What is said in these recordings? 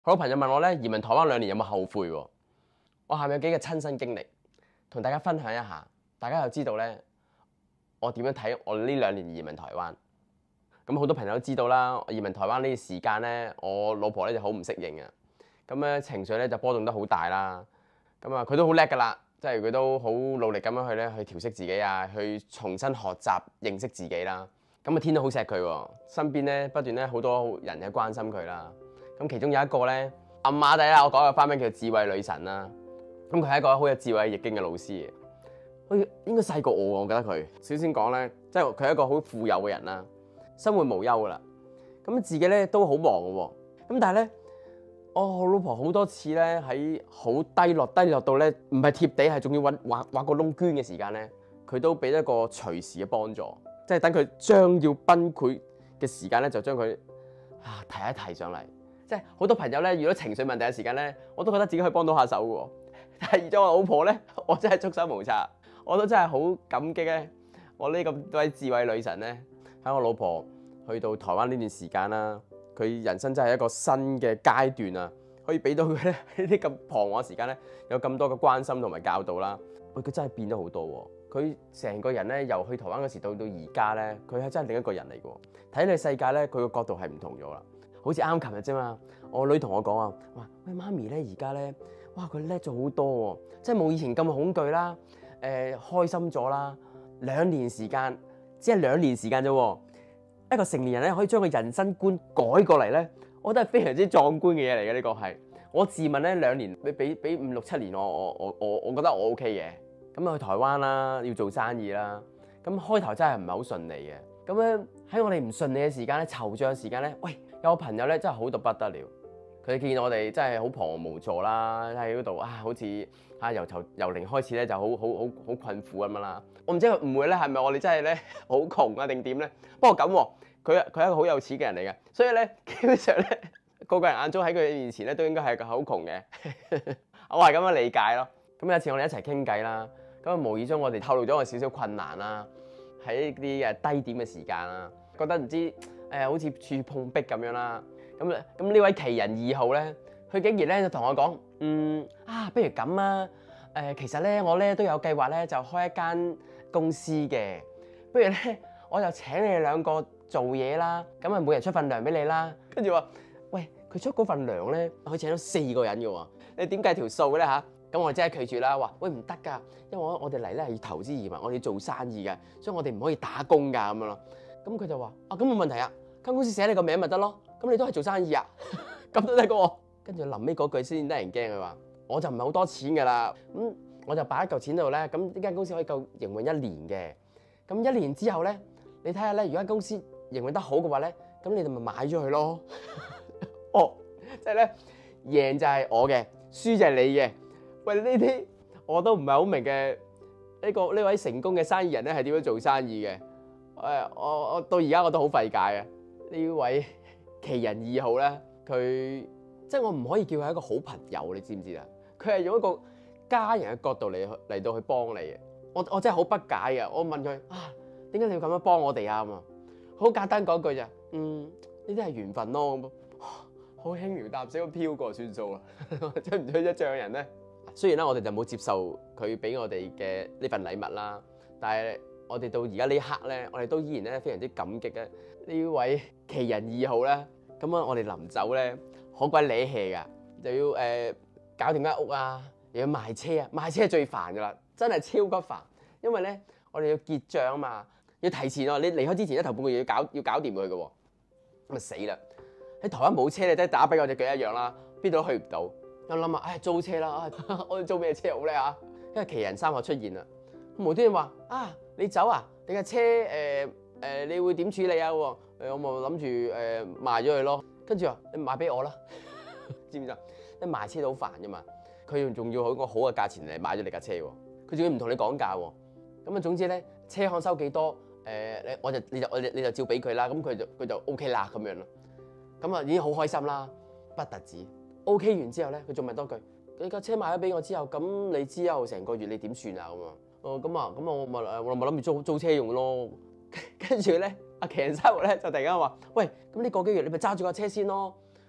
好多朋友問我咧，移民台灣2年有冇後悔喎？我下面有幾個親身經歷，同大家分享一下，大家就知道咧，我點樣睇我呢2年移民台灣。咁好多朋友都知道啦，移民台灣呢段時間咧，我老婆咧就好唔適應啊，咁咧情緒咧就波動得好大啦。咁啊，佢都好叻㗎啦，即係佢都好努力咁樣去調適自己啊，去重新學習認識自己啦。咁啊，天都好錫佢喎，身邊咧不斷咧好多人去關心佢啦。咁其中有一個咧，暗馬仔啦，我講個花名叫智慧女神啦。咁佢係一個好有智慧易經嘅老師，好似應該細過我覺得佢。首先講咧，即係佢係一個好富有嘅人啦，生活無憂㗎啦。咁自己咧都好忙嘅喎。咁但係咧，我老婆好多次咧喺好低落到咧，唔係貼地，係仲要挖個窿捐嘅時間咧，佢都俾一個隨時嘅幫助，即係等佢將要崩潰嘅時間咧，就將佢提一提上嚟。即係好多朋友咧，遇到情緒問題嘅時間咧，我都覺得自己可以幫到下手嘅喎。但係遇咗我老婆咧，我真係束手無策。我都真係好感激咧，我呢咁多位智慧女神咧，喺我老婆去到台灣呢段時間啦，佢人生真係一個新嘅階段啊，可以俾到佢咧呢啲咁彷徨嘅時間咧，有咁多嘅關心同埋教導啦。佢真係變咗好多喎，佢成個人咧由去台灣嗰時到而家咧，佢係真係另一個人嚟嘅喎。睇你世界咧，佢個角度係唔同咗啦。好似啱琴日啫嘛，我女同我講啊，話喂媽咪咧而家咧，哇佢叻咗好多喎，即係冇以前咁恐懼啦，開心咗啦。2年時間，只係2年時間啫喎，一個成年人咧可以將個人生觀改過嚟咧，我覺得係非常之壯觀嘅嘢嚟嘅。呢個係我自問咧2年，俾5、6、7年我覺得我 OK 嘅。咁啊去台灣啦，要做生意啦，咁開頭真係唔係好順利嘅。咁咧喺我哋唔順利嘅時間咧，惆悵嘅時間咧，喂有個朋友咧真係好到不得了，佢見我哋真係好彷徨無助啦，喺嗰度好似由零開始咧就好困苦咁樣啦。我唔知佢誤會咧係咪我哋真係咧好窮啊定點咧？不過咁喎，佢係一個好有錢嘅人嚟嘅，所以咧基本上咧個人眼中喺佢面前咧都應該係個好窮嘅。我係咁樣理解咯。咁有一次我哋一齊傾偈啦，咁無意中我哋透露咗我少少困難啦，喺啲低點嘅時間啦，覺得唔知好似處處碰壁咁樣啦。咁呢位奇人2號咧，佢竟然咧就同我講，不如咁啊，其實咧我咧都有計劃咧就開一間公司嘅，不如咧我就請你哋2個做嘢啦，咁啊每人出份糧俾你啦。跟住話，喂，佢出嗰份糧咧，可以請到4個人嘅喎，你點計條數咧嚇？咁我真係拒絕啦，話喂唔得㗎，因為我哋嚟咧係要投資移民，我哋要做生意嘅，所以我哋唔可以打工㗎咁樣咯。咁佢就話咁冇問題啊，間公司寫你個名咪得咯，咁你都係做生意啊，咁都得嘅喎。跟住臨尾嗰句先得人驚，佢話我就唔係好多錢㗎啦，咁我就擺一嚿錢喺度咧，咁呢間公司可以夠營運1年嘅，咁1年之後咧，你睇下咧，如果間公司營運得好嘅話咧，咁你哋咪買咗佢咯。哦，即係咧贏就係我嘅，輸就係你嘅。喂，呢啲我都唔係好明嘅，呢位成功嘅生意人咧係點樣做生意嘅？我到而家我都好費解啊！呢位奇人2號咧，佢即係我唔可以叫佢係一個好朋友，你知唔知啊？佢係用一個家人嘅角度嚟到去幫你嘅。我真係好不解嘅。我問佢點解你要咁樣幫我哋啊？咁啊，好簡單講句咋，呢啲係緣分咯。咁好輕描淡寫咁飄過算數啦。追唔追得上人咧？雖然咧，我哋就冇接受佢俾我哋嘅呢份禮物啦，但係我哋到而家呢刻咧，我哋都依然咧非常之感激嘅呢位奇人2號咧。咁啊，我哋臨走咧好鬼理氣㗎，就要搞掂間屋啊，又要賣車啊，賣車係最煩㗎啦，真係超級煩，因為咧我哋要結帳啊嘛，要提前啊，你離開之前頭半個月要搞掂佢嘅喎，咁啊死啦！喺台灣冇車咧，真係打跛我隻腳一樣啦，邊度都去唔到。我諗啊，租車啦，我哋租咩車好咧嚇？因為奇人3號出現啦，無端端話你走啊？你架車你會點處理啊？我咪諗住賣咗佢咯。跟住話你賣俾我啦，知唔知啊？你賣車都好煩噶嘛，佢仲要好個好嘅價錢嚟買咗你架車喎，佢仲要唔同你講價喎。咁啊總之咧，車行收幾多你就照俾佢啦。咁佢就 OK 啦咁樣咯。咁啊已經好開心啦，不特止。OK 完之後咧，佢仲問多句：你架車賣咗俾我之後，咁你之後成個月你點算啊？咁啊，我咪諗住租車用咯。跟住咧，阿奇人3號咧就突然間話：喂，咁呢個幾月你咪揸住架車先咯。咁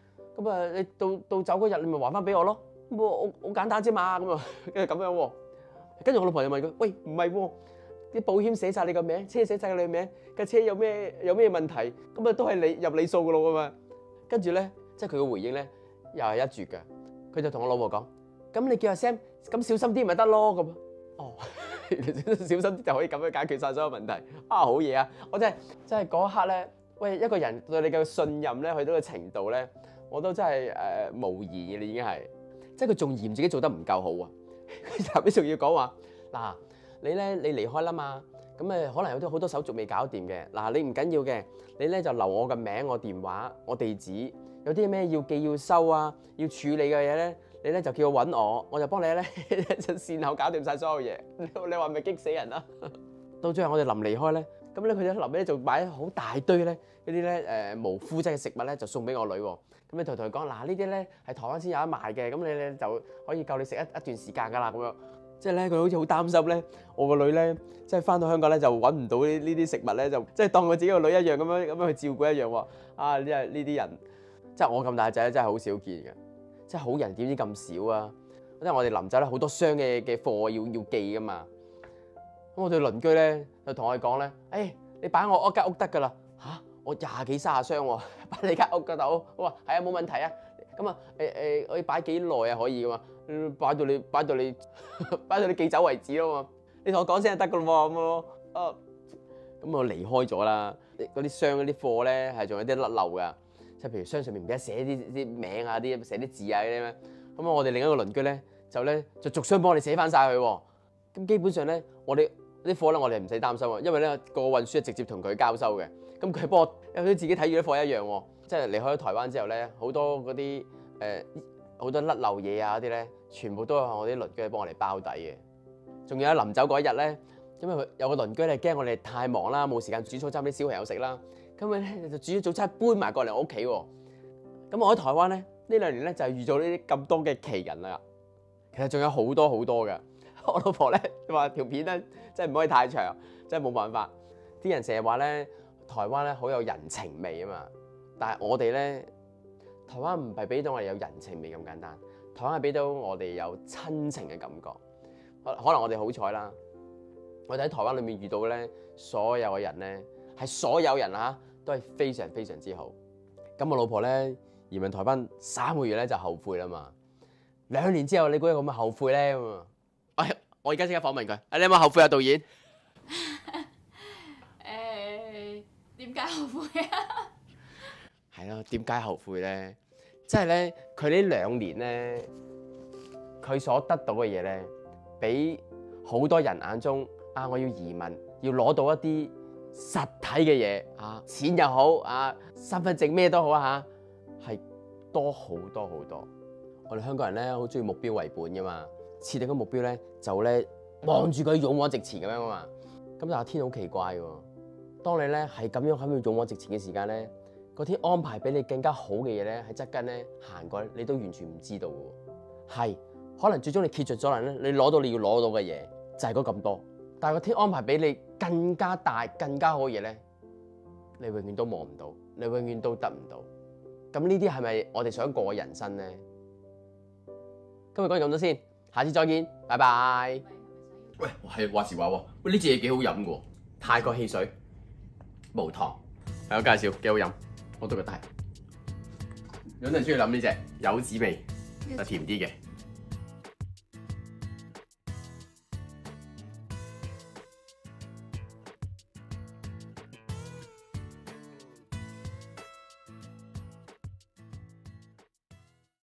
咁啊你到走嗰日你咪還翻俾我咯，咁好簡單啫嘛，咁啊跟住咁樣喎。跟住我老婆就問佢：喂，唔係喎，啲保險寫晒你個名，車寫晒你個名，架車有咩問題，咁啊都係你入你數噶咯㗎嘛。跟住咧，即係佢嘅回應咧，又係一絕嘅。佢就同我老婆講：咁你叫阿 Sam 咁小心啲咪得咯咁。哦，小心啲就可以咁樣解決晒所有問題。啊，好嘢啊！我真係嗰一刻咧，喂，一個人對你嘅信任咧，去到個程度咧，我都真係無言嘅。你已經係，即係佢仲嫌自己做得唔夠好啊！佢後尾仲要講話嗱，你離開啦嘛，咁可能有啲好多手續未搞掂嘅。嗱，你唔緊要嘅，你咧就留我嘅名、我電話、我地址，有啲咩要寄要收啊，要處理嘅嘢咧，你咧就叫我揾我就幫你咧就善後搞掂晒所有嘢。你話咪激死人啦？到最後我哋臨離開咧，咁咧佢哋臨尾就買好大堆咧嗰啲咧無麩質嘅食物咧，就送俾我女喎。咁你同佢講嗱，呢啲咧係台灣先有得賣嘅，咁你咧就可以夠你食一段時間㗎啦。咁樣即係咧，佢好似好擔心咧，我個女咧即係翻到香港咧就揾唔到呢啲食物咧，就即係當佢自己個女一樣咁樣去照顧一樣喎。啊，呢啲人即係我咁大仔真係好少見嘅，即係好人點知咁少啊？因為我哋臨走咧好多箱嘅貨要寄㗎嘛。咁我哋鄰居咧就同我哋講咧：誒，你擺我間屋得㗎啦嚇！我20幾30箱喎，擺你間屋嗰度。我話係啊，冇問題啊。咁啊我要擺幾耐啊？可以㗎嘛？擺到你寄走為止咯嘛。你同我講聲就得㗎咯喎咁咯。咁我離開咗啦。嗰啲箱嗰啲貨咧係仲有啲甩漏㗎，即係譬如箱上面唔記得寫啲名啊、寫啲字啊嗰啲咩。咁我哋另一個鄰居咧就逐箱幫我哋寫翻晒佢喎。咁基本上咧，我哋啲貨咧我哋唔使擔心啊，因為咧個運輸係直接同佢交收嘅。咁佢幫我有啲自己睇住啲貨一樣喎，即係離開咗台灣之後咧，好多嗰啲好多甩漏嘢啊嗰啲咧，全部都係我啲鄰居幫我哋包底嘅。仲有臨走嗰一日咧，因為有個鄰居咧驚我哋太忙啦，冇時間煮早餐俾啲小朋友食啦，咁佢咧就煮咗早餐搬埋過嚟我屋企喎。咁我喺台灣咧呢2年咧就係遇到呢啲咁多嘅奇人啦。其實仲有好多嘅。我老婆咧話條片咧真係唔可以太長，真係冇辦法。啲人成日話咧台灣咧好有人情味啊嘛，但係我哋咧台灣唔係俾到我哋有人情味咁簡單，台灣係俾到我哋有親情嘅感覺。可能我哋好彩啦，我哋喺台灣裏面遇到咧所有嘅人咧係所有人啊都係非常非常之好。咁我老婆咧移民台灣3個月咧就後悔啦嘛。2年之後你估有咁嘅後悔咧咁啊？我而家即刻訪問佢。你有冇後悔啊，導演？ 點解後悔啊？ 係咯，點解後悔咧？即係咧，佢呢2年咧，佢所得到嘅嘢咧，比好多人眼中啊，我要移民，要攞到一啲實體嘅嘢啊，錢又好啊，身份證咩都好啊嚇，係多好多好多。我哋香港人咧好中意目標為本噶嘛，設定個目標咧就咧望住佢勇往直前咁樣啊嘛。咁但係天好奇怪喎，當你咧係咁樣勇往直前嘅時間咧，個天安排俾你更加好嘅嘢咧喺側跟咧行過，你都完全唔知道嘅喎。係可能最終你揭著咗嚟咧，你攞到你要攞到嘅嘢就係嗰咁多，但係個天安排俾你更加大、更加好嘅嘢咧，你永遠都望唔到，你永遠都得唔到。咁呢啲係咪我哋想過嘅人生咧？今日講咁多先，下次再見，拜拜。喂，係話時話喎，喂，呢支嘢幾好飲嘅喎，泰國汽水，無糖，係我介紹，幾好飲，我都覺得係。有啲人中意飲呢隻柚子味，就甜啲嘅。